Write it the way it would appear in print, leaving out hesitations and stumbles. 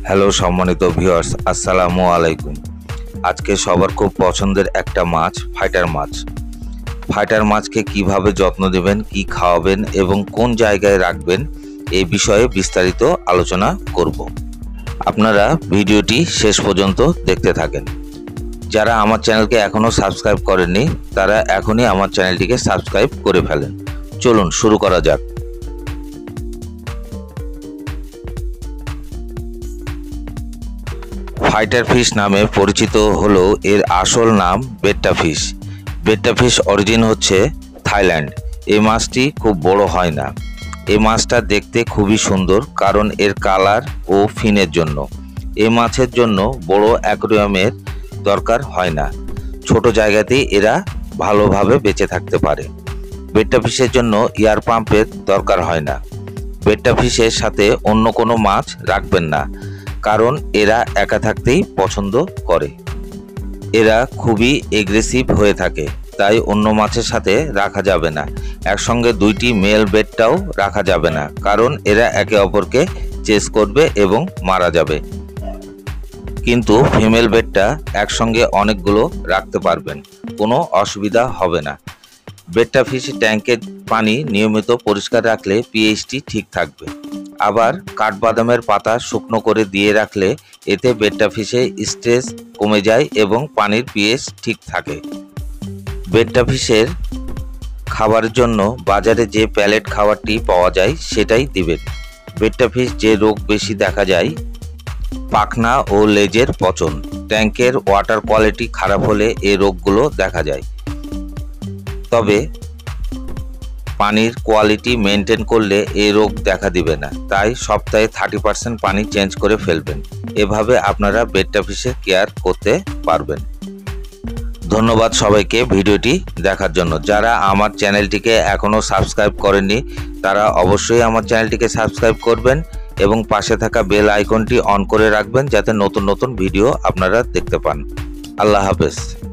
Hello সম্মানিত viewers, আসসালামু আলাইকুম। আজকে সবার খুব পছন্দের একটা মাছ ফাইটার মাছকে কিভাবে যত্ন নেবেন, কি খাওয়াবেন এবং কোন জায়গায় রাখবেন এই বিষয়ে বিস্তারিত আলোচনা করব। আপনারা ভিডিওটি শেষ পর্যন্ত দেখতে থাকেন। যারা আমার চ্যানেলকে এখনও সাবস্ক্রাইব করেননি তারা এখনই আমার চ্যানেলটিকে সাবস্ক্রাইব করে ফেলেন। চলুন শুরু করা যাক। ফাইটার ফিশ নামে পরিচিত হলো এর আসল নাম betta fish. Betta fish origin হচ্ছে থাইল্যান্ড। এই মাছটি খুব বড় হয় না। এই মাছটা দেখতে খুবই সুন্দর কারণ এর কালার ও ফিনের জন্য। এই মাছের জন্য বড় অ্যাকোয়ারিয়ামের দরকার হয় না, ছোট জায়গাতেই এরা ভালোভাবে বেঁচে থাকতে পারে। বেট্টা ফিশের জন্য এয়ার পাম্পের দরকার হয় না। বেট্টা ফিশের সাথে অন্য কোনো মাছ রাখবেন না, কারণ এরা একা থাকতেই পছন্দ করে। এরা খুবই এগ্রেসিভ হয়ে থাকে, তাই অন্য মাছের সাথে রাখা যাবে না। একসঙ্গে দুইটি মেল বেটটাও রাখা যাবে না, কারণ এরা একে অপরকে চেস করবে এবং মারা যাবে। কিন্তু ফিমেল বেটটা একসঙ্গে অনেকগুলো রাখতে পারবেন, কোনো অসুবিধা হবে না। বেট্টা ফিশ ট্যাঙ্কের পানি নিয়মিত পরিষ্কার রাখলে পিএইচটি ঠিক থাকবে। আবার কাঠবাদামের পাতা শুকনো করে দিয়ে রাখলে এতে বেট্টা ফিশে স্ট্রেস কমে যায় এবং পানির পিএইচ ঠিক থাকে। বেট্টা ফিশের খাবারের জন্য বাজারে যে প্যালেট খাবারটি পাওয়া যায় সেটাই দিবেন। বেট্টা ফিশ যে রোগ বেশি দেখা যায়, পাখনা ও লেজের পচন। ট্যাঙ্কের ওয়াটার কোয়ালিটি খারাপ হলে এই রোগগুলো দেখা যায়। তবে পানির কোয়ালিটি মেনটেন করলে এই রোগ দেখা দিবে না, তাই সপ্তাহে 30% পানি চেঞ্জ করে ফেলবেন। এভাবে আপনারা বেট্টা ফিশের কেয়ার করতে পারবেন। ধন্যবাদ সবাইকে ভিডিওটি দেখার জন্য। যারা আমার চ্যানেলটিকে এখনও সাবস্ক্রাইব করেননি তারা অবশ্যই আমার চ্যানেলটিকে সাবস্ক্রাইব করবেন এবং পাশে থাকা বেল আইকনটি অন করে রাখবেন যাতে নতুন নতুন ভিডিও আপনারা দেখতে পান। আল্লাহ হাফেজ।